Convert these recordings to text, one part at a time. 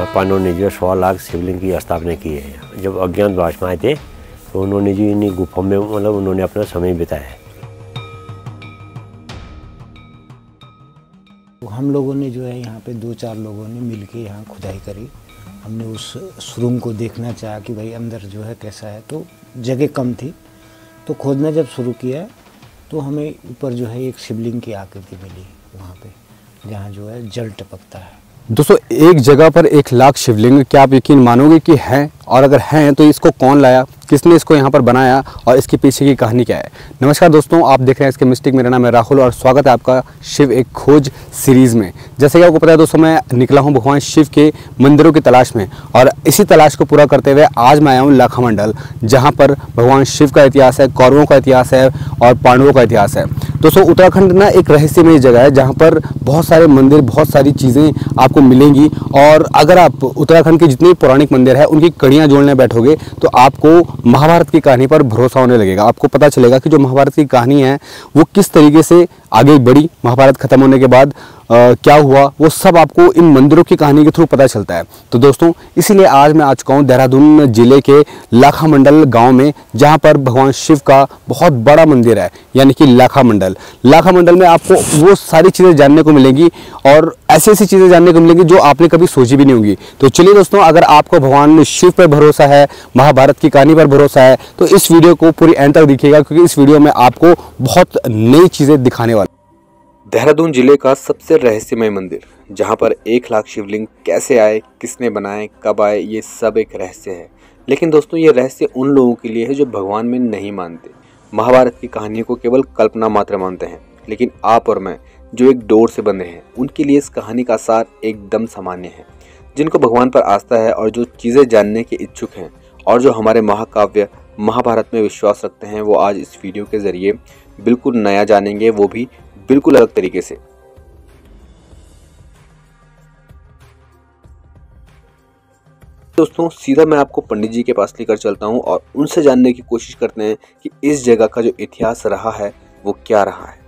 पांडवों ने जो 100 लाख शिवलिंग की स्थापना की है। जब अज्ञातवास में आए थे तो उन्होंने जो इन्हीं गुफा में मतलब उन्होंने अपना समय बिताया है। हम लोगों ने जो है यहाँ पे 2-4 लोगों ने मिलके यहाँ खुदाई करी। हमने उस सुरंग को देखना चाहा कि भाई अंदर जो है कैसा है, तो जगह कम थी तो खोदना जब शुरू किया तो हमें ऊपर जो है एक शिवलिंग की आकृति मिली वहाँ पे, जहाँ जो है जल टपकता है। दोस्तों, एक जगह पर 1 लाख शिवलिंग, क्या आप यकीन मानोगे कि हैं? और अगर हैं तो इसको कौन लाया, किसने इसको यहाँ पर बनाया और इसके पीछे की कहानी क्या है? नमस्कार दोस्तों, आप देख रहे हैं इसके मिस्टिक। मेरा नाम है राहुल और स्वागत है आपका शिव एक खोज सीरीज़ में। जैसे कि आपको पता है दोस्तों, मैं निकला हूँ भगवान शिव के मंदिरों की तलाश में और इसी तलाश को पूरा करते हुए आज मैं आया हूँ लाखामंडल, जहाँ पर भगवान शिव का इतिहास है, कौरवों का इतिहास है और पांडवों का इतिहास है। दोस्तों, उत्तराखंड ना एक रहस्यमय जगह है जहाँ पर बहुत सारे मंदिर, बहुत सारी चीज़ें आपको मिलेंगी और अगर आप उत्तराखंड के जितने पौराणिक मंदिर है उनकी कड़ियाँ जोड़ने बैठोगे तो आपको महाभारत की कहानी पर भरोसा होने लगेगा। आपको पता चलेगा कि जो महाभारत की कहानी है वो किस तरीके से आगे बढ़ी, महाभारत खत्म होने के बाद क्या हुआ, वो सब आपको इन मंदिरों की कहानी के थ्रू पता चलता है। तो दोस्तों, इसीलिए आज मैं आ चुका हूँ देहरादून जिले के लाखामंडल गांव में, जहां पर भगवान शिव का बहुत बड़ा मंदिर है, यानी कि लाखामंडल। लाखामंडल में आपको वो सारी चीज़ें जानने को मिलेंगी और ऐसी ऐसी चीज़ें जानने को मिलेंगी जो आपने कभी सोची भी नहीं होंगी। तो चलिए दोस्तों, अगर आपको भगवान शिव पर भरोसा है, महाभारत की कहानी पर भरोसा है, तो इस वीडियो को पूरी एंड तक देखिएगा, क्योंकि इस वीडियो में आपको बहुत नई चीज़ें दिखाने वाली। देहरादून जिले का सबसे रहस्यमय मंदिर, जहां पर 1 लाख शिवलिंग कैसे आए, किसने बनाए, कब आए, ये सब एक रहस्य है। लेकिन दोस्तों, ये रहस्य उन लोगों के लिए है जो भगवान में नहीं मानते, महाभारत की कहानियों को केवल कल्पना मात्र मानते हैं। लेकिन आप और मैं जो एक डोर से बंधे हैं, उनके लिए इस कहानी का सार एकदम सामान्य है। जिनको भगवान पर आस्था है और जो चीज़ें जानने के इच्छुक हैं और जो हमारे महाकाव्य महाभारत में विश्वास रखते हैं, वो आज इस वीडियो के जरिए बिल्कुल नया जानेंगे, वो भी बिल्कुल अलग तरीके से। दोस्तों, सीधा मैं आपको पंडित जी के पास लेकर चलता हूं और उनसे जानने की कोशिश करते हैं कि इस जगह का जो इतिहास रहा है वो क्या रहा है।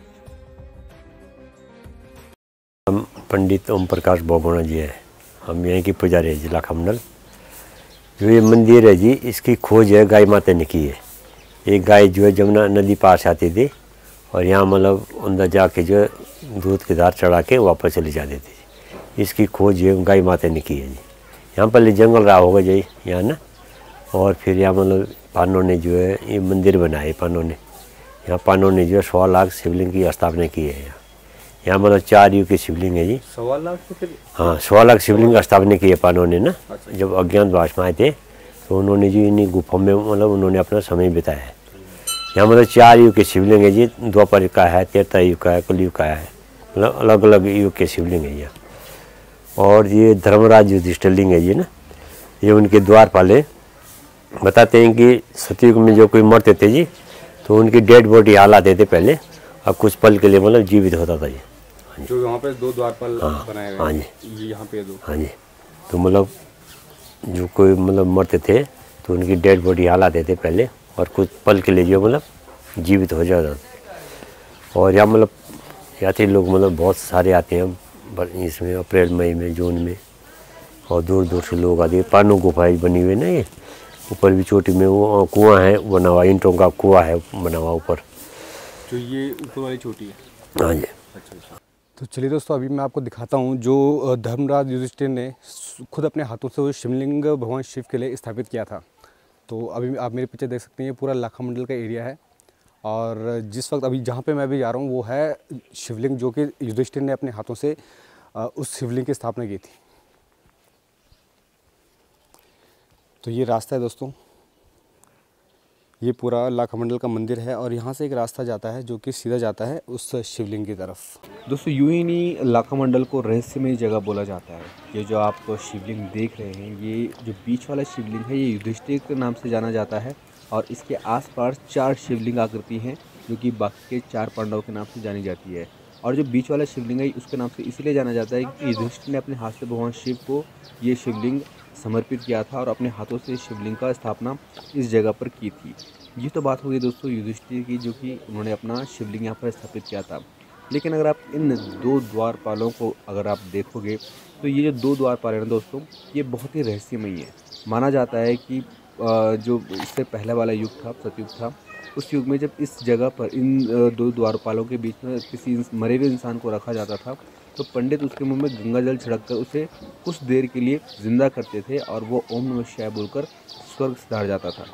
हम पंडित ओम प्रकाश बोगोना जी है, हम यहीं की पुजारी है जी लाखामंडल। जो ये मंदिर है जी, इसकी खोज है गाय माता ने की है। एक गाय जो है जमुना नदी पार से आती थी और यहाँ मतलब अंदर जाके जो दूध की धार चढ़ा के वापस चली जाती थी। इसकी खोज ये गाय माता ने की है जी। यहाँ पहले जंगल रहा होगा जी यहाँ ना, और फिर यहाँ मतलब पांडवों ने जो है ये मंदिर बनाए। पांडवों ने जो है 100 लाख शिवलिंग की स्थापना की है। यहाँ मतलब 4 युग की शिवलिंग है जी। 100 लाख तो फिर, हाँ, 100 लाख शिवलिंग स्थापना की है पांडवों ने ना। जब अज्ञातवास में आए थे तो उन्होंने जो इन्हीं गुफा में मतलब उन्होंने अपना समय बिताया है। यहाँ मतलब 4 युग के शिवलिंग है जी, द्वापर का है, त्रेता युग का है, कलयुग का है, मतलब अलग अलग युग के शिवलिंग है ये। और ये धर्मराज युधिष्ठिर है जी ना, ये उनके द्वारपाल बताते हैं कि सतयुग में जो कोई मरते थे जी तो उनकी डेड बॉडी हाल आते थे पहले, अब कुछ पल के लिए मतलब जीवित होता था जी। हाँ जी, जो यहाँ पे 2 द्वारपाल बनाए गए। हाँ जी, यहाँ पे 2। हाँ जी, तो मतलब जो कोई मतलब मरते थे तो उनकी डेड बॉडी हाल आते थे पहले और कुछ पल के लिए जो मतलब जीवित हो जाता। और यहाँ मतलब यात्री लोग मतलब बहुत सारे आते हैं इसमें, अप्रैल मई में, जून में, और दूर दूर से लोग आते हैं। पांडव गुफाएं बनी हुई ना, ये ऊपर भी चोटी में वो कुआं है बना हुआ, ईंटों का कुआं है बना हुआ ऊपर, जो ये ऊपर वाली चोटी है। हाँ जी। अच्छा। तो चलिए दोस्तों, अभी मैं आपको दिखाता हूँ जो धर्मराज युधिष्ठिर ने खुद अपने हाथों से वो शिवलिंग भगवान शिव के लिए स्थापित किया था। तो अभी आप मेरे पीछे देख सकते हैं, ये पूरा लाखामंडल का एरिया है और जिस वक्त अभी जहाँ पे मैं भी जा रहा हूँ वो है शिवलिंग जो कि युधिष्ठिर ने अपने हाथों से उस शिवलिंग की स्थापना की थी। तो ये रास्ता है दोस्तों, ये पूरा लाखामंडल का मंदिर है और यहाँ से एक रास्ता जाता है जो कि सीधा जाता है उस शिवलिंग की तरफ। दोस्तों, यूं ही नहीं लाखामंडल को रहस्यमय जगह बोला जाता है। ये जो आप शिवलिंग देख रहे हैं, ये जो बीच वाला शिवलिंग है, ये युधिष्ठिर के नाम से जाना जाता है और इसके आसपास 4 शिवलिंग आकृति हैं जो कि बाकी के 4 पांडवों के नाम से जानी जाती है। और जो बीच वाला शिवलिंग है उसके नाम से इसलिए जाना जाता है कि युधिष्ठिर ने अपने हाथ से भगवान शिव को ये शिवलिंग समर्पित किया था और अपने हाथों से शिवलिंग का स्थापना इस जगह पर की थी। ये तो बात हो गई दोस्तों युधिष्ठिर की, जो कि उन्होंने अपना शिवलिंग यहाँ पर स्थापित किया था। लेकिन अगर आप इन 2 द्वारपालों को अगर आप देखोगे तो ये जो 2 द्वारपाल हैं दोस्तों, ये बहुत ही रहस्यमयी है। माना जाता है कि जो इससे पहले वाला युग था, सतयुग था, उस युग में जब इस जगह पर इन 2 द्वारपालों के बीच में किसी मरे हुए इंसान को रखा जाता था तो पंडित उसके मुंह में गंगा जल छिड़ककर उसे कुछ देर के लिए जिंदा करते थे और वो ओम नमः शिवाय बोलकर स्वर्ग सिधार जाता था।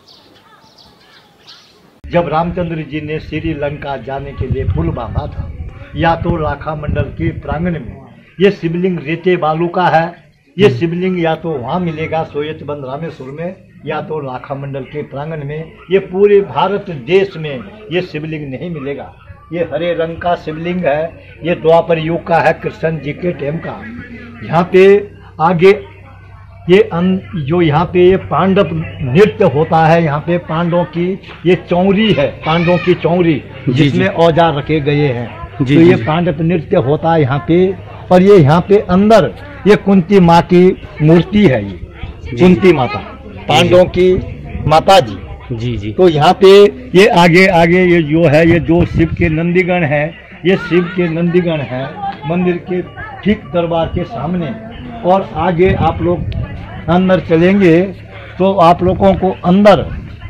जब रामचंद्र जी ने श्रीलंका जाने के लिए पुल बांधा था, या तो लाखा मंडल के प्रांगण में, ये शिवलिंग रेते बालू का है। ये शिवलिंग या तो वहाँ मिलेगा सोयतबंद रामेश्वर में, या तो लाखा मंडल के प्रांगण में। ये पूरे भारत देश में ये शिवलिंग नहीं मिलेगा। ये हरे रंग का शिवलिंग है। ये द्वापर युग का है, कृष्ण जी के टाइम का। यहाँ पे आगे ये जो यहाँ पे ये पांडव नृत्य होता है, यहाँ पे पांडवों की ये चौरी है, पांडवों की चौरी जिसमें औजार रखे गए हैं। तो ये पांडव नृत्य होता है यहाँ पे। और ये यहाँ पे अंदर ये कुंती माँ की मूर्ति है। ये कुंती माता पांडवों की माता जी। जी। तो यहाँ पे ये आगे ये जो है, ये जो शिव के नंदीगण है, ये शिव के नंदीगण है मंदिर के ठीक दरबार के सामने। और आगे आप लोग अंदर चलेंगे तो आप लोगों को अंदर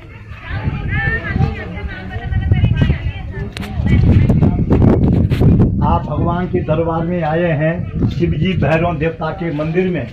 आप भगवान के दरबार में आए हैं, शिव जी भैरव देवता के मंदिर में।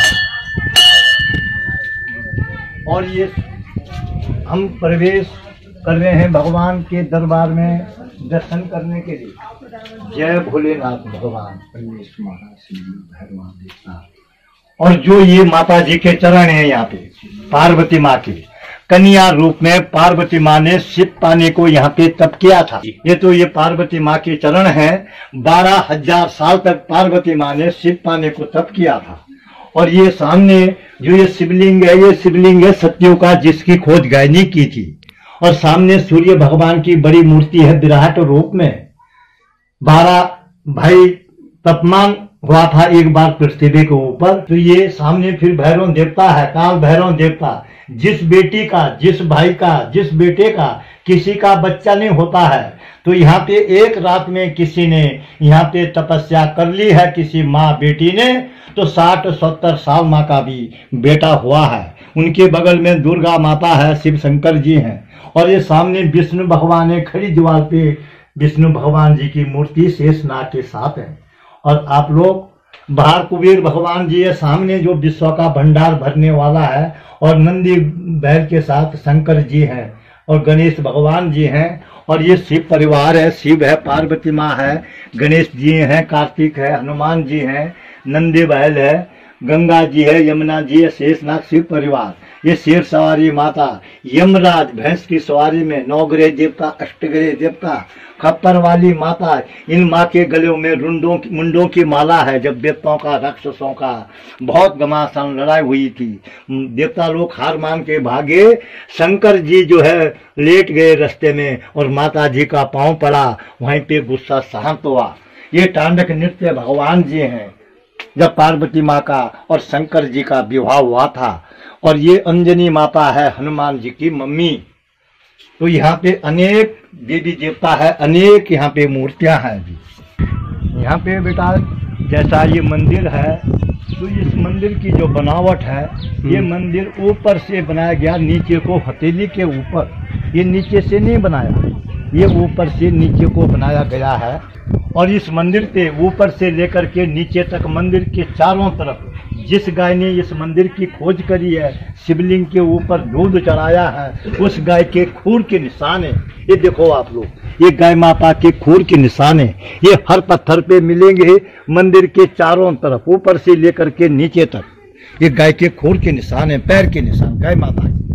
और ये हम प्रवेश कर रहे हैं भगवान के दरबार में दर्शन करने के लिए। जय भोलेनाथ भगवान परमेश्वर शिव भैरव देवता। और जो ये माता जी के चरण हैं यहाँ पे, पार्वती माँ के कन्या रूप में पार्वती माँ ने शिव पाने को यहाँ पे तप किया था। ये तो ये पार्वती माँ के चरण हैं। 12,000 साल तक पार्वती माँ ने शिव पाने को तप किया था। और ये सामने जो ये शिवलिंग है सत्यों का, जिसकी खोज गाय ने की थी। और सामने सूर्य भगवान की बड़ी मूर्ति है विराट रूप में। 12 भाई तापमान हुआ था एक बार पृथ्वी के ऊपर। तो ये सामने फिर भैरव देवता है, काल भैरव देवता। जिस बेटी का, जिस भाई का, जिस बेटे का किसी का बच्चा नहीं होता है, तो यहाँ पे एक रात में किसी ने यहाँ पे तपस्या कर ली है, किसी माँ बेटी ने, तो 60-70 साल माँ का भी बेटा हुआ है। उनके बगल में दुर्गा माता है, शिव शंकर जी हैं। और ये सामने विष्णु भगवान है, खड़ी दीवार पे विष्णु भगवान जी की मूर्ति शेषनाग के साथ है। और आप लोग बाहर कुबेर भगवान जी है सामने, जो विश्व का भंडार भरने वाला है। और नंदी बैल के साथ शंकर जी हैं और गणेश भगवान जी हैं। और ये शिव परिवार है, शिव है, पार्वती माँ है, गणेश जी हैं, कार्तिक है, हनुमान जी हैं, नंदी बैल है, गंगा जी है, यमुना जी है, शेषनाग शिव परिवार। ये शेर सवारी माता, यमराज भैंस की सवारी में, 9 ग्रह देवता, 8 ग्रह देवता, खप्पर वाली माता। इन माँ के गले में मुंडों की माला है। जब देवताओं का, राक्षसों का बहुत घमासान लड़ाई हुई थी, देवता लोग हार मान के भागे। शंकर जी जो है लेट गए रास्ते में और माता जी का पांव पड़ा, वहीं पे गुस्सा शांत हुआ। ये तांडक नृत्य भगवान जी हैं। जब पार्वती माँ का और शंकर जी का विवाह हुआ था। और ये अंजनी माता है, हनुमान जी की मम्मी। तो यहाँ पे अनेक देवी देवता है, अनेक यहाँ पे मूर्तियाँ हैं जी। यहाँ पे बेटा जैसा ये मंदिर है, तो इस मंदिर की जो बनावट है, ये मंदिर ऊपर से बनाया गया, नीचे को हथेली के ऊपर। ये नीचे से नहीं बनाया, ये ऊपर से नीचे को बनाया गया है। और इस मंदिर पे ऊपर से लेकर के नीचे तक मंदिर के चारों तरफ जिस गाय ने इस मंदिर की खोज करी है, शिवलिंग के ऊपर दूध चढ़ाया है, उस गाय के खूर के निशान है। ये देखो आप लोग, ये गाय माता के खूर के निशान है। ये हर पत्थर पे मिलेंगे मंदिर के चारों तरफ, ऊपर से लेकर के नीचे तक। ये गाय के खूर के निशान है, पैर के निशान गाय माता के।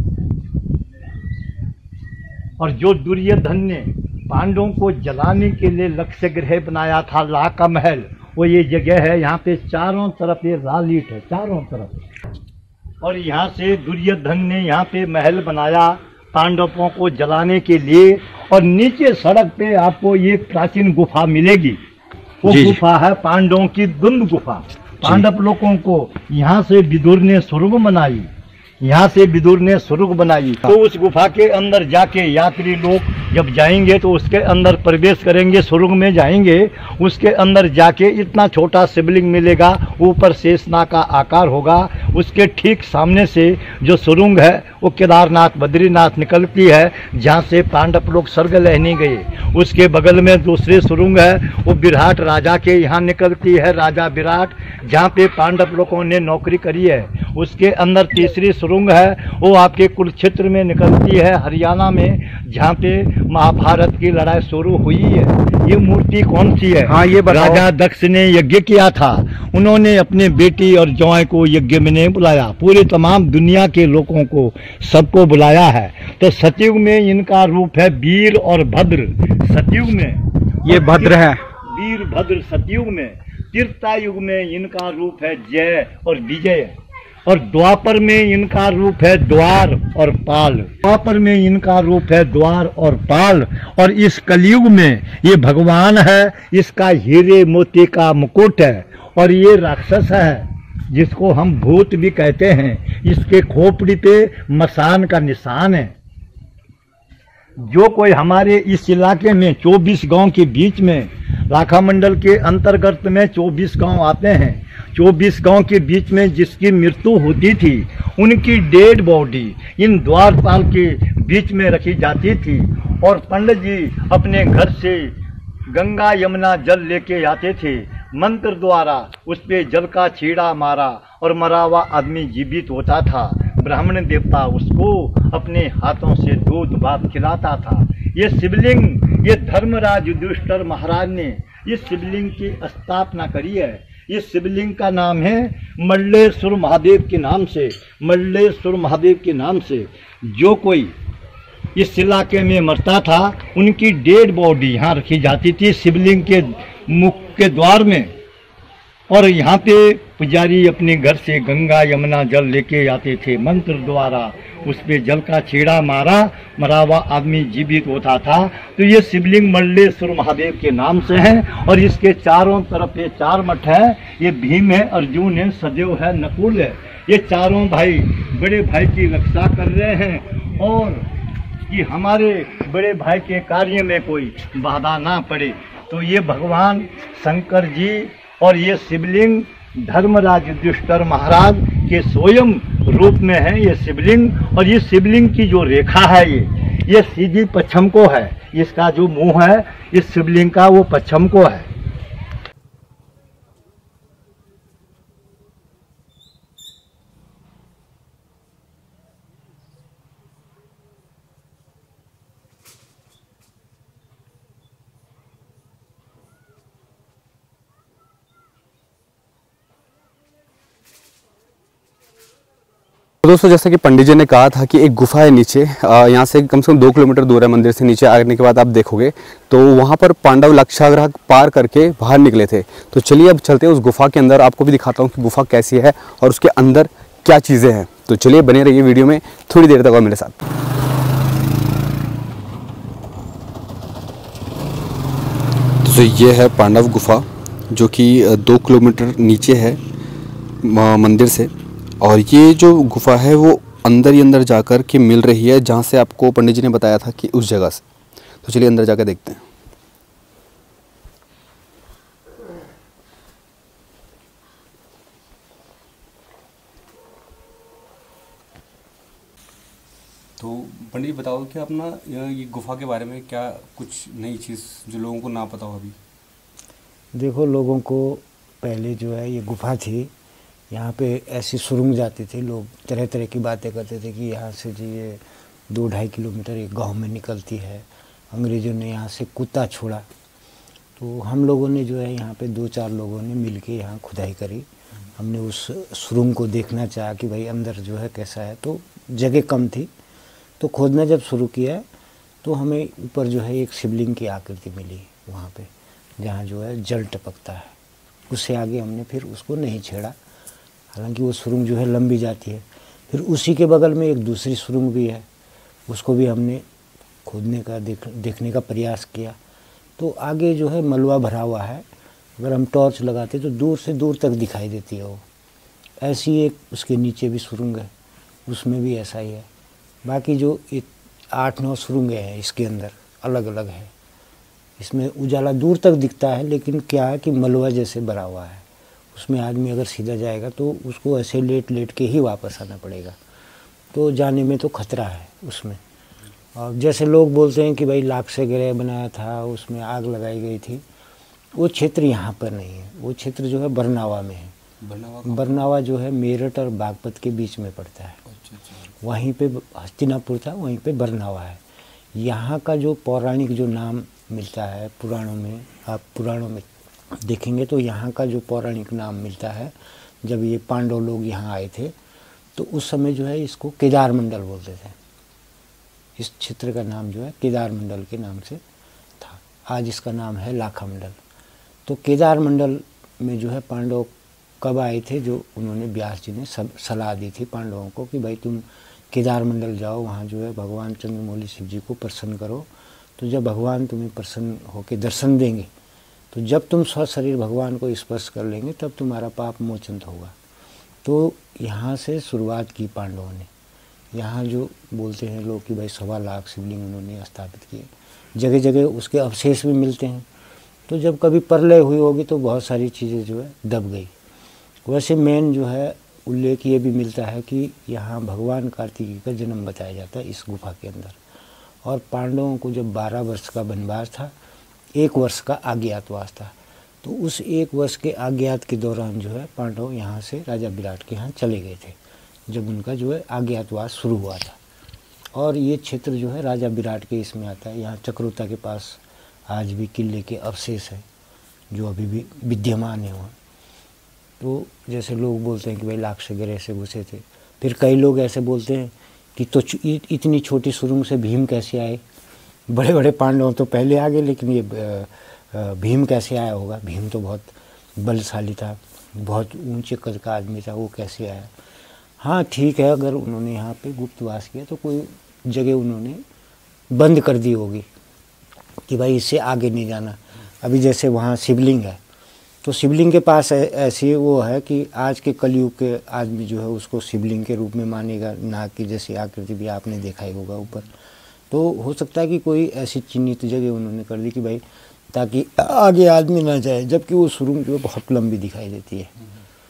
और जो दुर्योधन ने पांडवों को जलाने के लिए लक्ष्य गृह बनाया था, लाका महल, वो ये जगह है। यहाँ पे चारों तरफ ये रालीट है, चारों तरफ। और यहाँ से दुर्योधन ने यहाँ पे महल बनाया पांडवों को जलाने के लिए। और नीचे सड़क पे आपको ये प्राचीन गुफा मिलेगी। वो गुफा है पांडवों की द्वंद गुफा। पांडव लोगों को यहाँ से विदुर ने स्वर्ग बनाई, यहाँ से विदुर ने स्वर्ग बनाई। तो उस गुफा के अंदर जाके यात्री लोग जब जाएंगे तो उसके अंदर प्रवेश करेंगे, सुरंग में जाएंगे, उसके अंदर जाके इतना छोटा शिवलिंग मिलेगा, ऊपर शेषनाग का आकार होगा। उसके ठीक सामने से जो सुरंग है वो केदारनाथ बद्रीनाथ निकलती है, जहाँ से पांडव लोग स्वर्ग लेने गए। उसके बगल में दूसरी सुरंग है, वो विराट राजा के यहाँ निकलती है, राजा विराट, जहाँ पे पांडव लोगों ने नौकरी करी है। उसके अंदर तीसरी सुरंग है, वो आपके कुरुक्षेत्र में निकलती है, हरियाणा में, जहाँ पे महाभारत की लड़ाई शुरू हुई है। ये मूर्ति कौन सी है? हाँ, ये बताओ। राजा दक्ष ने यज्ञ किया था, उन्होंने अपने बेटी और जवाई को यज्ञ में नहीं बुलाया, पूरे तमाम दुनिया के लोगों को सबको बुलाया है। तो सतयुग में इनका रूप है वीर और भद्र, सतयुग में ये भद्र है, वीर भद्र सतयुग में। त्रेता युग में इनका रूप है जय और विजय, और द्वापर में इनका रूप है द्वार और पाल। द्वापर में इनका रूप है द्वार और पाल, और इस कलयुग में ये भगवान है, इसका हीरे मोती का मुकुट है, और ये राक्षस है जिसको हम भूत भी कहते हैं। इसके खोपड़ी पे मसान का निशान है। जो कोई हमारे इस इलाके में 24 गांव के बीच में, राखा मंडल के अंतर्गत में 24 गांव आते हैं, 24 गांव के बीच में जिसकी मृत्यु होती थी, उनकी डेड बॉडी इन द्वारपाल के बीच में रखी जाती थी, और पंडित जी अपने घर से गंगा यमुना जल लेके आते थे, मंत्र द्वारा उस पे जल का छीड़ा मारा और मरा हुआ आदमी जीवित होता था। ब्राह्मण देवता उसको अपने हाथों से दूध भात खिलाता था। ये शिवलिंग, ये धर्मराज युधिष्ठिर महाराज ने इस शिवलिंग की स्थापना करी है। इस शिवलिंग का नाम है मल्लेश्वर महादेव के नाम से, मल्लेश्वर महादेव के नाम से। जो कोई इस इलाके में मरता था, उनकी डेड बॉडी यहाँ रखी जाती थी शिवलिंग के मुख के द्वार में, और यहाँ पे पुजारी अपने घर से गंगा यमुना जल लेके आते थे, मंत्र द्वारा उस पे जल का छेड़ा मारा, मरा हुआ आदमी जीवित होता था। तो ये शिवलिंग मल्लेश्वर महादेव के नाम से है, और इसके चारों तरफ ये 4 मठ है। ये भीम है, अर्जुन है, सदेव है, नकुल है। ये चारों भाई बड़े भाई की रक्षा कर रहे हैं, और कि हमारे बड़े भाई के कार्य में कोई बाधा ना पड़े। तो ये भगवान शंकर जी और ये शिवलिंग धर्मराज युधिष्ठिर महाराज के स्वयं रूप में है ये शिवलिंग। और ये शिवलिंग की जो रेखा है ये सीधी पश्चिम को है। इसका जो मुंह है इस शिवलिंग का वो पश्चिम को है। तो दोस्तों, जैसा कि पंडित जी ने कहा था कि एक गुफा है नीचे, यहाँ से कम 2 किलोमीटर दूर है मंदिर से। नीचे आने के बाद आप देखोगे तो वहाँ पर पांडव लक्षागृह पार करके बाहर निकले थे। तो चलिए अब चलते हैं उस गुफा के अंदर, आपको भी दिखाता हूँ कि गुफा कैसी है और उसके अंदर क्या चीज़ें हैं। तो चलिए बने रहिए वीडियो में, थोड़ी देर तक और मेरे साथ। तो ये है पांडव गुफा, जो कि 2 किलोमीटर नीचे है मंदिर से, और ये जो गुफा है वो अंदर ही अंदर जाकर के मिल रही है, जहाँ से आपको पंडित जी ने बताया था कि उस जगह से। तो चलिए अंदर जाकर देखते हैं। तो पंडित जी बताओ कि अपना ये गुफा के बारे में क्या कुछ नई चीज़ जो लोगों को ना पता हो अभी। देखो, लोगों को पहले जो है ये गुफा थी, यहाँ पे ऐसी सुरंग जाती थी। लोग तरह तरह की बातें करते थे कि यहाँ से जी ये 2-2.5 किलोमीटर एक गांव में निकलती है। अंग्रेज़ों ने यहाँ से कुत्ता छोड़ा, तो हम लोगों ने जो है यहाँ पे 2-4 लोगों ने मिल के यहाँ खुदाई करी। हमने उस सुरंग को देखना चाहा कि भाई अंदर जो है कैसा है, तो जगह कम थी। तो खोदना जब शुरू किया तो हमें ऊपर जो है एक शिवलिंग की आकृति मिली वहाँ पे, जहाँ जो है जल टपकता है। उससे आगे हमने फिर उसको नहीं छेड़ा, हालांकि वो सुरंग जो है लंबी जाती है। फिर उसी के बगल में एक दूसरी सुरंग भी है, उसको भी हमने खोदने का देखने का प्रयास किया। तो आगे जो है मलबा भरा हुआ है, अगर हम टॉर्च लगाते तो दूर से दूर तक दिखाई देती है वो। ऐसी एक उसके नीचे भी सुरंग है, उसमें भी ऐसा ही है। बाकी जो 8-9 सुरंगें हैं इसके अंदर अलग अलग है। इसमें उजाला दूर तक दिखता है, लेकिन क्या है कि मलबा जैसे भरा हुआ है, उसमें आदमी अगर सीधा जाएगा तो उसको ऐसे लेट लेट के ही वापस आना पड़ेगा, तो जाने में तो खतरा है उसमें। और जैसे लोग बोलते हैं कि भाई लाख से ग्रह बनाया था, उसमें आग लगाई गई थी, वो क्षेत्र यहाँ पर नहीं है। वो क्षेत्र जो है बरनावा में है। बरनावा जो है मेरठ और बागपत के बीच में पड़ता है। वहीं पे हस्तिनापुर था, वहीं पे बरनावा है। यहाँ का जो पौराणिक जो नाम मिलता है पुराणों में, आप पुराणों में देखेंगे तो यहाँ का जो पौराणिक नाम मिलता है, जब ये पांडव लोग यहाँ आए थे तो उस समय जो है इसको केदार मंडल बोलते थे। इस क्षेत्र का नाम जो है केदार मंडल के नाम से था। आज इसका नाम है लाखा मंडल। तो केदार मंडल में जो है पांडव कब आए थे, जो उन्होंने व्यास जी ने सलाह दी थी पांडवों को कि भाई तुम केदार मंडल जाओ, वहाँ जो है भगवान चंद्रमौली शिव जी को प्रसन्न करो। तो जब भगवान तुम्हें प्रसन्न होकर दर्शन देंगे, तो जब तुम स्वशरीर भगवान को स्पर्श कर लेंगे तब तुम्हारा पाप मोचन होगा। तो यहाँ से शुरुआत की पांडवों ने। यहाँ जो बोलते हैं लोग कि भाई 1.25 लाख शिवलिंग उन्होंने स्थापित किए, जगह जगह उसके अवशेष भी मिलते हैं। तो जब कभी प्रलय हुई होगी तो बहुत सारी चीज़ें जो है दब गई। वैसे मेन जो है उल्लेख ये भी मिलता है कि यहाँ भगवान कार्तिकेय का जन्म बताया जाता है इस गुफा के अंदर। और पांडवों को जब 12 वर्ष का वनवास था, 1 वर्ष का अज्ञातवास था, तो उस 1 वर्ष के अज्ञात के दौरान जो है पांडव यहाँ से राजा विराट के यहाँ चले गए थे, जब उनका जो है अज्ञातवास शुरू हुआ था। और ये क्षेत्र जो है राजा विराट के इसमें आता है। यहाँ चक्रोता के पास आज भी किले के अवशेष हैं जो अभी भी विद्यमान है वहाँ। तो जैसे लोग बोलते हैं कि भाई लाख से ग्रह से घुसे थे, फिर कई लोग ऐसे बोलते हैं कि तो इतनी छोटी सुरंग से भीम कैसे आए। बड़े बड़े पांडव तो पहले आ गए, लेकिन ये भीम कैसे आया होगा। भीम तो बहुत बलशाली था, बहुत ऊंचे कद का आदमी था, वो कैसे आया। हाँ ठीक है, अगर उन्होंने यहाँ पे गुप्तवास किया तो कोई जगह उन्होंने बंद कर दी होगी कि भाई इससे आगे नहीं जाना। अभी जैसे वहाँ शिवलिंग है, तो शिवलिंग के पास ऐसी वो है कि आज के कलयुग के आदमी जो है उसको शिवलिंग के रूप में मानेगा, नाग की जैसी आकृति भी आपने देखा ही होगा ऊपर। तो हो सकता है कि कोई ऐसी चिन्हित जगह उन्होंने कर दी कि भाई ताकि आगे आदमी ना जाए, जबकि वो सुरंग जो बहुत लंबी दिखाई देती है।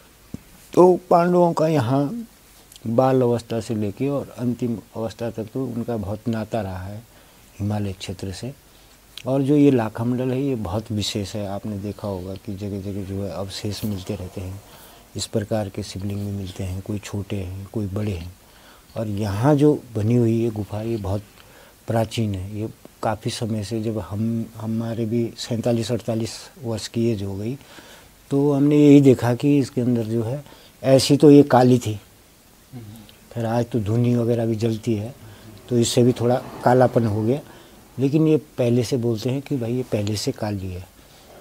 तो पांडवों का यहाँ बाल अवस्था से लेके और अंतिम अवस्था तक तो उनका बहुत नाता रहा है हिमालय क्षेत्र से। और जो ये लाखा मंडल है ये बहुत विशेष है। आपने देखा होगा कि जगह जगह जो है अवशेष मिलते रहते हैं, इस प्रकार के शिवलिंग भी मिलते हैं, कोई छोटे हैं कोई बड़े हैं। और यहाँ जो बनी हुई ये गुफा ये बहुत प्राचीन है। ये काफ़ी समय से, जब हमारे भी 47-48 वर्ष की एज हो गई, तो हमने यही देखा कि इसके अंदर जो है ऐसी तो ये काली थी, फिर आज तो धुनी वगैरह भी जलती है तो इससे भी थोड़ा कालापन हो गया, लेकिन ये पहले से बोलते हैं कि भाई ये पहले से काली है।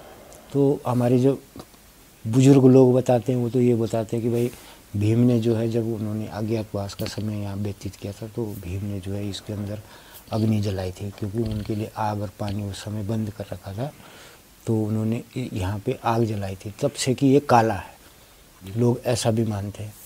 तो हमारे जो बुजुर्ग लोग बताते हैं वो तो ये बताते हैं कि भाई भीम ने जो है जब उन्होंने अज्ञातवास का समय यहाँ व्यतीत किया था तो भीम ने जो है इसके अंदर अग्नि जलाई थी, क्योंकि उनके लिए आग और पानी उस समय बंद कर रखा था। तो उन्होंने यहाँ पे आग जलाई थी, तब से कि ये काला है, लोग ऐसा भी मानते हैं।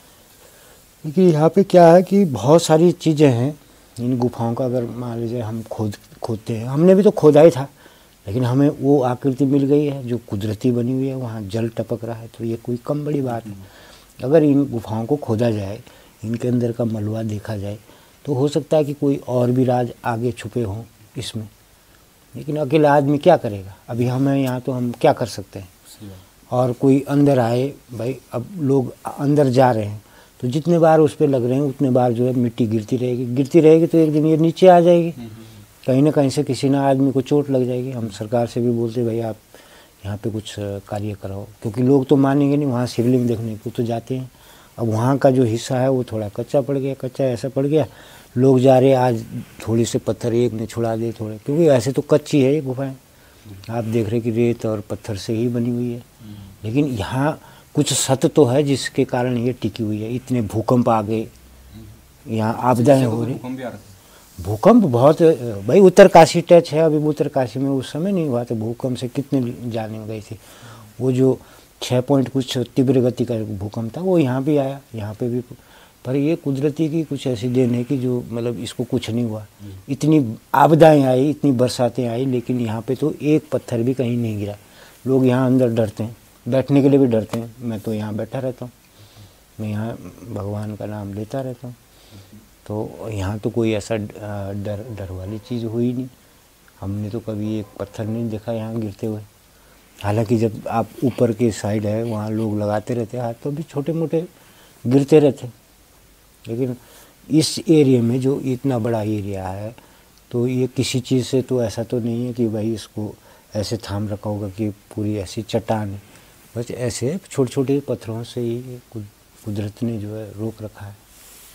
क्योंकि यहाँ पे क्या है कि बहुत सारी चीज़ें हैं इन गुफाओं का। अगर मान लीजिए हम खोदते हैं, हमने भी तो खोदा ही था, लेकिन हमें वो आकृति मिल गई है जो कुदरती बनी हुई है, वहाँ जल टपक रहा है, तो ये कोई कम बड़ी बात है। अगर इन गुफाओं को खोदा जाए, इनके अंदर का मलबा देखा जाए, तो हो सकता है कि कोई और भी राज आगे छुपे हों इसमें। लेकिन अकेला आदमी क्या करेगा, अभी हम हैं यहाँ तो हम क्या कर सकते हैं। और कोई अंदर आए, भाई अब लोग अंदर जा रहे हैं तो जितने बार उस पर लग रहे हैं उतने बार जो है मिट्टी गिरती रहेगी तो एक दिन ये नीचे आ जाएगी, कहीं ना कहीं से किसी ना आदमी को चोट लग जाएगी। हम सरकार से भी बोलते भाई आप यहाँ पे कुछ कार्य कराओ, क्योंकि लोग तो मानेंगे नहीं, वहाँ शिवलिंग देखने को तो जाते हैं। अब वहाँ का जो हिस्सा है वो थोड़ा कच्चा पड़ गया, कच्चा ऐसा पड़ गया, लोग जा रहे आज थोड़ी से पत्थर एक ने छुड़ा दिए थोड़े, क्योंकि ऐसे तो कच्ची है ये गुफाएं, आप देख रहे कि रेत और पत्थर से ही बनी हुई है। लेकिन यहाँ कुछ सत्य तो है जिसके कारण ये टिकी हुई है। इतने भूकंप आ गए, यहाँ आपदाएं हो रही, भूकंप बहुत, भाई उत्तरकाशी टच है, अभी उत्तरकाशी में उस समय नहीं हुआ तो भूकंप से कितने जाने गई थी। वो जो 6 पॉइंट कुछ तीव्र गति का भूकंप था वो यहाँ भी आया, यहाँ पे भी पर ये कुदरती की कुछ ऐसी देन है कि जो मतलब इसको कुछ नहीं हुआ। इतनी आपदाएं आई, इतनी बरसातें आई, लेकिन यहाँ पे तो एक पत्थर भी कहीं नहीं गिरा। लोग यहाँ अंदर डरते हैं, बैठने के लिए भी डरते हैं। मैं तो यहाँ बैठा रहता हूँ, मैं यहाँ भगवान का नाम लेता रहता हूँ। तो यहाँ तो कोई ऐसा डर वाली चीज़ हुई नहीं। हमने तो कभी एक पत्थर नहीं देखा यहाँ गिरते हुए। हालांकि जब आप ऊपर के साइड है वहाँ लोग लगाते रहते हाथ, तो भी छोटे मोटे गिरते रहते। लेकिन इस एरिया में जो इतना बड़ा एरिया है, तो ये किसी चीज़ से तो ऐसा तो नहीं है कि भाई इसको ऐसे थाम रखा होगा कि पूरी ऐसी चट्टान है। बस ऐसे छोटे छोटे पत्थरों से ही कुदरत ने जो है रोक रखा है।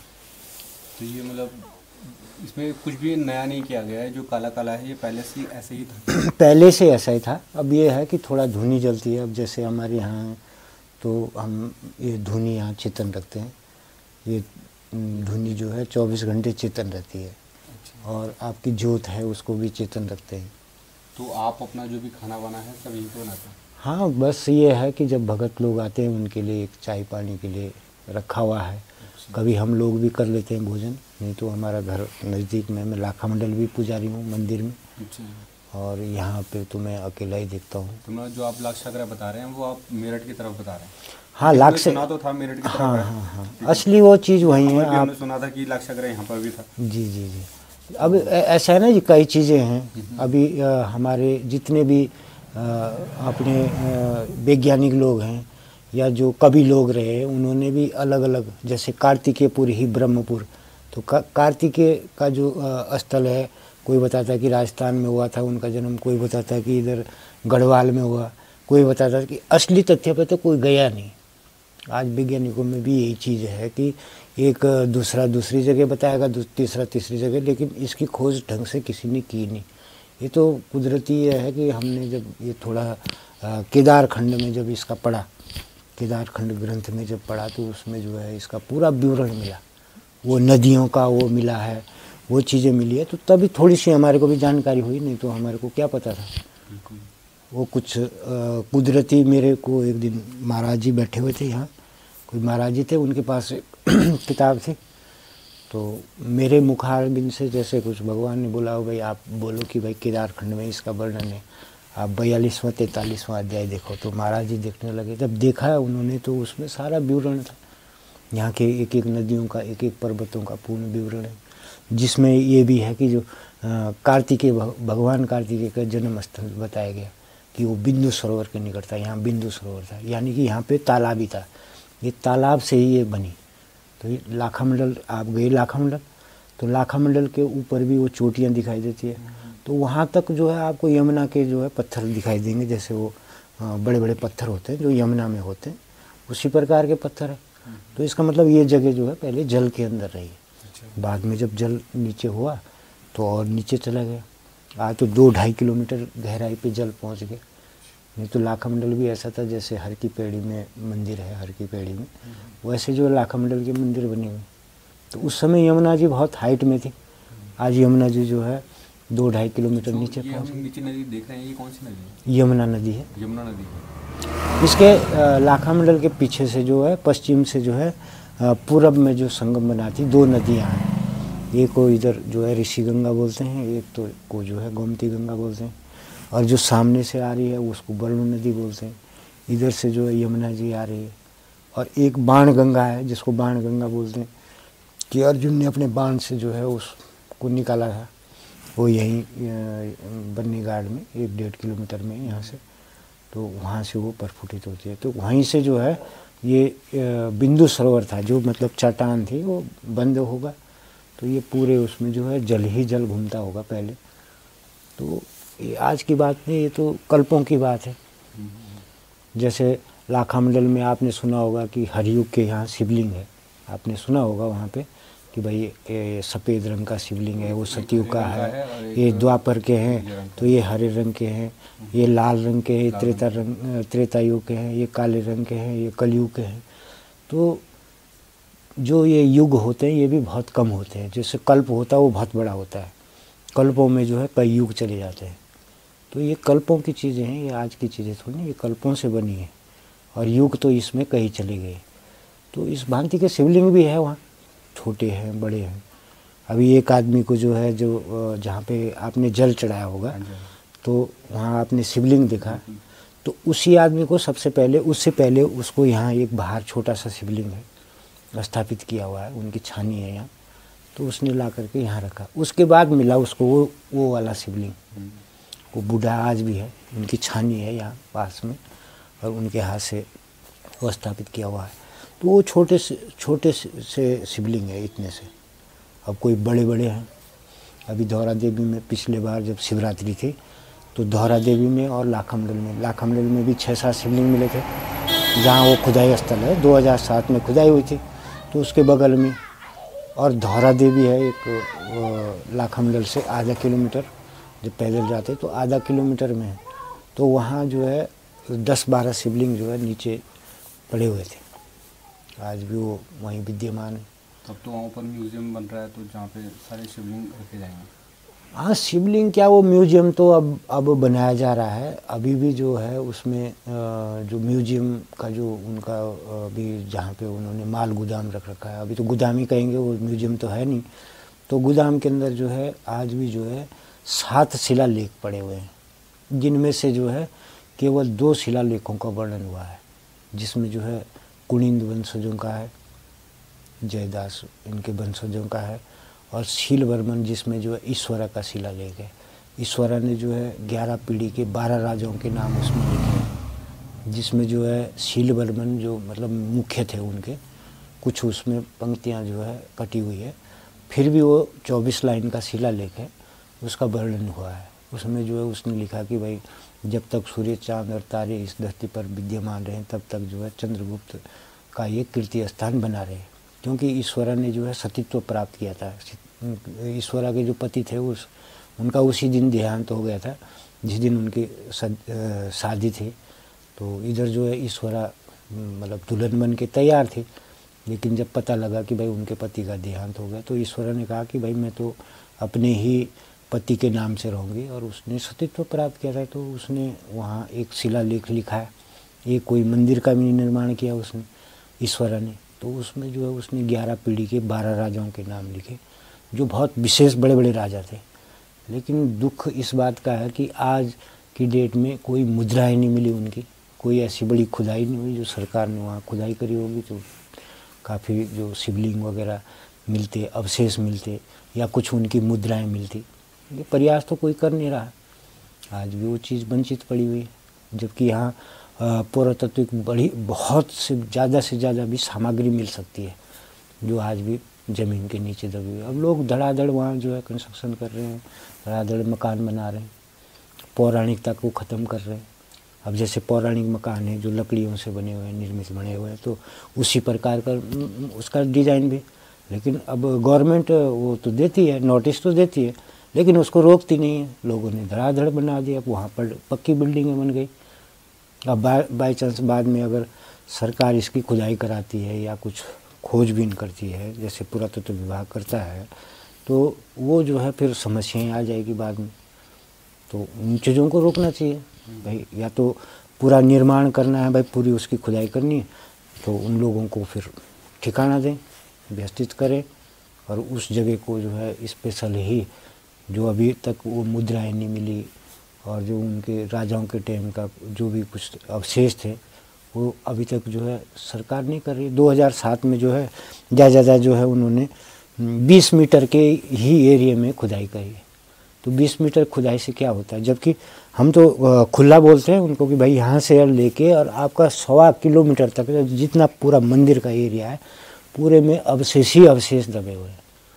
तो ये मतलब इसमें कुछ भी नया नहीं किया गया है, जो काला काला है ये पहले से ऐसे ही था। पहले से ऐसा ही था। अब ये है कि थोड़ा धुनी जलती है। अब जैसे हमारे यहाँ है तो हम ये धुनी यहाँ चेतन रखते हैं। ये धुनी जो है 24 घंटे चेतन रहती है। और आपकी जोत है उसको भी चेतन रखते हैं। तो आप अपना जो भी खाना वाना है सब यहीं पे बनाते हैं? हाँ, बस ये है कि जब भगत लोग आते हैं उनके लिए एक चाय पानी के लिए रखा हुआ है। कभी हम लोग भी कर लेते हैं भोजन, नहीं तो हमारा घर नज़दीक में, मैं लाखा मंडल भी पुजारी हूँ मंदिर में। और यहाँ पे तो मैं अकेला ही देखता हूँ। तो जो आप लाक्षागृह बता रहे हैं वो आप मेरठ की तरफ बता रहे हैं? हाँ, लाख से सुना तो था मेरठ की तरफ। हाँ, असली वो चीज़ वही है। आपने सुना था कि लाक्षागृह यहाँ पर भी था। जी। अब ऐसा है ना जी, कई चीज़ें हैं। अभी हमारे जितने भी अपने वैज्ञानिक लोग हैं या जो कवि लोग रहे, उन्होंने भी अलग अलग, जैसे कार्तिकेयपुर ही ब्रह्मपुर, तो कार्तिकेय का जो स्थल है, कोई बताता है कि राजस्थान में हुआ था उनका जन्म, कोई बताता है कि इधर गढ़वाल में हुआ, कोई बताता है कि असली तथ्य पे तो कोई गया नहीं। आज वैज्ञानिकों में भी यही चीज़ है कि एक दूसरा दूसरी जगह बताएगा, तीसरा तीसरी जगह, लेकिन इसकी खोज ढंग से किसी ने की नहीं। ये तो कुदरती ये है कि हमने जब ये थोड़ा केदार खंड में जब इसका पढ़ा, केदार खंड ग्रंथ में जब पढ़ा, तो उसमें जो है इसका पूरा विवरण मिला, वो नदियों का वो मिला है, वो चीज़ें मिली है। तो तभी थोड़ी सी हमारे को भी जानकारी हुई, नहीं तो हमारे को क्या पता था। वो कुछ कुदरती, मेरे को एक दिन महाराज जी बैठे हुए थे यहाँ, कोई महाराज जी थे, उनके पास किताब थी, तो मेरे मुखारबिंद से जैसे कुछ भगवान ने बोला हो, भाई आप बोलो कि भाई केदार खंड में इसका वर्णन है, आप 42वां 43वां अध्याय देखो। तो महाराज जी देखने लगे। जब देखा उन्होंने तो उसमें सारा विवरण था, यहाँ के एक एक नदियों का, एक एक पर्वतों का पूर्ण विवरण है, जिसमें ये भी है कि जो कार्तिकेय, भगवान कार्तिकेय का जन्म स्थल बताया गया कि वो बिंदु सरोवर के निकट था। यहाँ बिंदु सरोवर था, यानी कि यहाँ पे तालाब ही था। ये तालाब से ही ये बनी। तो ये लाखा मंडल, आप गए लाखा मंडल, तो लाखा मंडल के ऊपर भी वो चोटियाँ दिखाई देती है। तो वहाँ तक जो है आपको यमुना के जो है पत्थर दिखाई देंगे, जैसे वो बड़े बड़े पत्थर होते हैं जो यमुना में होते हैं, उसी प्रकार के पत्थर है। तो इसका मतलब ये जगह जो है पहले जल के अंदर रही है। बाद में जब जल नीचे हुआ तो और नीचे चला गया। आज तो 2-2.5 किलोमीटर गहराई पे जल पहुँच गया। नहीं तो लाखा मंडल भी ऐसा था जैसे हर की पेड़ी में मंदिर है, हर की पेड़ी में वैसे जो लाखा मंडल के मंदिर बने हुए। तो उस समय यमुना जी बहुत हाइट में थी। आज यमुना जी जो है 2-2.5 किलोमीटर नीचे पहुँच गई। नीचे नदी देख रहे हैं, ये कौन सी नदी है? यमुना नदी है। यमुना नदी। इसके लाखा मंडल के पीछे से जो है, पश्चिम से जो है पूरब में जो संगम बनाती 2 नदियाँ हैं। एक को इधर जो है ऋषि गंगा बोलते हैं, एक तो को जो है गोमती गंगा बोलते हैं, और जो सामने से आ रही है उसको वरुण नदी बोलते हैं। इधर से जो है यमुना जी आ रही है। और एक बाण गंगा है जिसको बाण गंगा बोलते हैं, कि अर्जुन ने अपने बाण से जो है उसको निकाला था। वो यहीं बन्नी घाट में 1-1.5 किलोमीटर में यहाँ से, तो वहाँ से वो प्रस्फुटित होती है। तो वहीं से जो है ये बिंदु सरोवर था, जो मतलब चट्टान थी वो बंद होगा, तो ये पूरे उसमें जो है जल ही जल घूमता होगा पहले। तो ये आज की बात नहीं, ये तो कल्पों की बात है। जैसे लाखा मंडल में आपने सुना होगा कि हरयुग के यहाँ शिवलिंग है, आपने सुना होगा वहाँ पे कि भाई ये सफ़ेद रंग का शिवलिंग है, वो सतयुग का है, ये द्वापर के हैं तो ये हरे रंग के हैं, ये लाल रंग के हैं, त्रेता युग के हैं, ये काले रंग के हैं, ये कलयुग के हैं। तो जो ये युग होते हैं ये भी बहुत कम होते हैं। जैसे कल्प होता है वो बहुत बड़ा होता है, कल्पों में जो है कई युग चले जाते हैं। तो ये कल्पों की चीज़ें हैं, ये आज की चीज़ें थोड़ी नहीं, ये कल्पों से बनी है, और युग तो इसमें कहीं चले गए। तो इस भांति के शिवलिंग भी है वहाँ, छोटे हैं, बड़े हैं। अभी एक आदमी को जो है, जो जहाँ पे आपने जल चढ़ाया होगा तो वहाँ आपने शिवलिंग देखा, तो उसी आदमी को सबसे पहले, उससे पहले उसको यहाँ एक बाहर छोटा सा शिवलिंग है स्थापित किया हुआ है, उनकी छानी है यहाँ, तो उसने ला करके यहाँ रखा। उसके बाद मिला उसको वो वाला शिवलिंग, वो बूढ़ा आज भी है, उनकी छानी है यहाँ पास में और उनके हाथ से वो स्थापित किया हुआ है। तो वो छोटे से शिवलिंग है इतने से। अब कोई बड़े बड़े हैं। अभी धौरा देवी में पिछले बार जब शिवरात्रि थी तो धौरा देवी में और लाखमडल में भी 6-7 शिवलिंग मिले थे, जहाँ वो खुदाई स्थल है। 2007 में खुदाई हुई थी तो उसके बगल में। और धौरा देवी है एक, लाखमडल से आधा किलोमीटर जब पैदल जाते तो आधा किलोमीटर में है, तो वहाँ जो है 10-12 शिवलिंग जो है नीचे पड़े हुए थे, आज भी वो वहीं विद्यमान है। तब तो वहाँ पर म्यूजियम बन रहा है, तो जहाँ पे सारे शिवलिंग रखे जाएंगे। हाँ, शिवलिंग क्या, वो म्यूजियम तो अब बनाया जा रहा है। अभी भी जो है उसमें जो म्यूजियम का जो उनका अभी जहाँ पे उन्होंने माल गोदाम रख रखा है, अभी तो गोदाम ही कहेंगे, वो म्यूजियम तो है नहीं। तो गोदाम के अंदर जो है आज भी जो है 7 शिलालेख पड़े हुए हैं, जिनमें से जो है केवल 2 शिलालेखों का वर्णन हुआ है, जिसमें जो है कुनिंद वंशजों का है, जयदास इनके वंशजों का है, और शीलवर्मन जिसमें जो है ईश्वरा का शिलालेख है। ईश्वरा ने जो है 11 पीढ़ी के 12 राजाओं के नाम उसमें लिखे हैं, जिसमें जो है शीलवर्मन जो मतलब मुख्य थे उनके, कुछ उसमें पंक्तियां जो है कटी हुई है। फिर भी वो 24 लाइन का शिलालेख है, उसका वर्णन हुआ है। उसमें जो है उसने लिखा कि भाई जब तक सूर्य, चांद और तारे इस धरती पर विद्यमान रहे तब तक जो है चंद्रगुप्त का ये कीर्ति स्थान बना रहे, क्योंकि ईश्वरा ने जो है सतीत्व प्राप्त किया था। ईश्वरा के जो पति थे उनका उसी दिन देहांत हो गया था जिस दिन उनकी शादी थी। तो इधर जो है ईश्वरा मतलब दुल्हन बन के तैयार थी, लेकिन जब पता लगा कि भाई उनके पति का देहांत हो गया तो ईश्वरा ने कहा कि भाई मैं तो अपने ही पति के नाम से रहूँगी, और उसने सतीत्व प्राप्त किया था। तो उसने वहाँ एक शिलालेख लिखा है, एक कोई मंदिर का भी निर्माण किया उसने, ईश्वरा ने। तो उसमें जो है उसने 11 पीढ़ी के 12 राजाओं के नाम लिखे, जो बहुत विशेष बड़े बड़े राजा थे। लेकिन दुख इस बात का है कि आज की डेट में कोई मुद्राएं नहीं मिली उनकी, कोई ऐसी बड़ी खुदाई नहीं हुई। जो सरकार ने वहाँ खुदाई करी होगी तो काफ़ी जो शिवलिंग वगैरह मिलते, अवशेष मिलते, या कुछ उनकी मुद्राएं मिलती। ये प्रयास तो कोई कर नहीं रहा, आज भी वो चीज़ वंचित पड़ी हुई है। जबकि यहाँ पुरातत्विक बड़ी बहुत से ज़्यादा भी सामग्री मिल सकती है, जो आज भी ज़मीन के नीचे दबी हुई है। अब लोग धड़ाधड़ वहाँ जो है कंस्ट्रक्शन कर रहे हैं, धड़ाधड़ मकान बना रहे हैं, पौराणिकता को ख़त्म कर रहे हैं। अब जैसे पौराणिक मकान है जो लकड़ियों से बने हुए हैं, निर्मित बने हुए हैं, तो उसी प्रकार का उसका डिज़ाइन भी। लेकिन अब गवर्नमेंट वो तो देती है, नोटिस तो देती है, लेकिन उसको रोकती नहीं है। लोगों ने धड़ाधड़ बना दिया, अब वहाँ पर पक्की बिल्डिंगें बन गई। अब बाई चांस बाद में अगर सरकार इसकी खुदाई कराती है या कुछ खोजबीन करती है, जैसे पुरातत्व विभाग करता है, तो वो जो है फिर समस्याएं आ जाएगी बाद में। तो उन चीज़ों को रोकना चाहिए भाई, या तो पूरा निर्माण करना है भाई, पूरी उसकी खुदाई करनी है, तो उन लोगों को फिर ठिकाना दें, व्यवस्थित करें, और उस जगह को जो है स्पेशल ही, जो अभी तक वो मुद्राएं नहीं मिली और जो उनके राजाओं के टाइम का जो भी कुछ अवशेष थे वो अभी तक जो है सरकार नहीं कर रही। 2007 में जो है ज़्यादा जो है उन्होंने 20 मीटर के ही एरिया में खुदाई करी है। तो 20 मीटर खुदाई से क्या होता है, जबकि हम तो खुला बोलते हैं उनको कि भाई यहाँ से लेके और आपका 1.25 किलोमीटर तक जितना पूरा मंदिर का एरिया है, पूरे में अवशेष ही अवशेष दबे हुए हैं,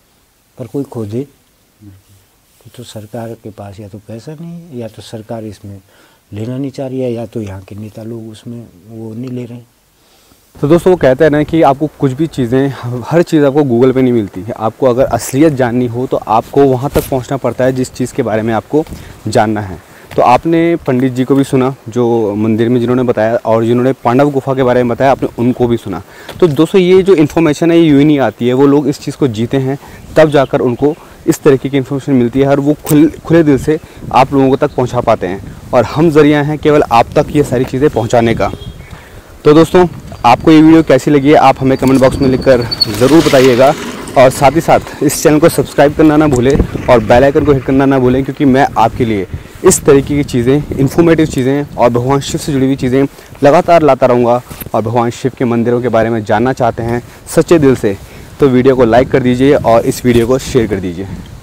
पर कोई खोदे तो सरकार के पास या तो पैसा नहीं है, या तो सरकार इसमें लेना नहीं चाह रही है, या तो यहाँ के नेता लोग उसमें वो नहीं ले रहे हैं। तो दोस्तों वो कहते हैं ना कि आपको कुछ भी चीज़ें, हर चीज़ आपको गूगल पे नहीं मिलती है। आपको अगर असलियत जाननी हो तो आपको वहाँ तक पहुँचना पड़ता है जिस चीज़ के बारे में आपको जानना है। तो आपने पंडित जी को भी सुना जो मंदिर में जिन्होंने बताया, और जिन्होंने पांडव गुफा के बारे में बताया आपने उनको भी सुना। तो दोस्तों ये जो इन्फॉर्मेशन है ये यूँ ही नहीं आती है, वो लोग इस चीज़ को जीते हैं तब जाकर उनको इस तरीके की इन्फॉर्मेशन मिलती है, और वो खुले दिल से आप लोगों तक पहुंचा पाते हैं, और हम ज़रिया हैं केवल आप तक ये सारी चीज़ें पहुंचाने का। तो दोस्तों आपको ये वीडियो कैसी लगी है आप हमें कमेंट बॉक्स में लिखकर ज़रूर बताइएगा, और साथ ही साथ इस चैनल को सब्सक्राइब करना ना भूलें और बेल आइकन को हिट करना ना भूलें, क्योंकि मैं आपके लिए इस तरीके की चीज़ें, इन्फॉर्मेटिव चीज़ें और भगवान शिव से जुड़ी हुई चीज़ें लगातार लाता रहूँगा। और भगवान शिव के मंदिरों के बारे में जानना चाहते हैं सच्चे दिल से, तो वीडियो को लाइक कर दीजिए और इस वीडियो को शेयर कर दीजिए।